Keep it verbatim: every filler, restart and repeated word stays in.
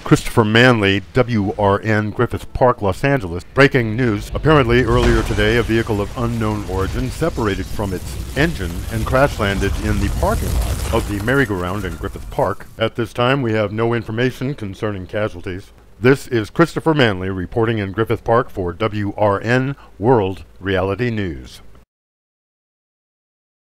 Christopher Manley, W R N, Griffith Park, Los Angeles. Breaking news. Apparently, earlier today, a vehicle of unknown origin separated from its engine and crash-landed in the parking lot of the merry-go-round in Griffith Park. At this time, we have no information concerning casualties. This is Christopher Manley reporting in Griffith Park for W R N World Reality News.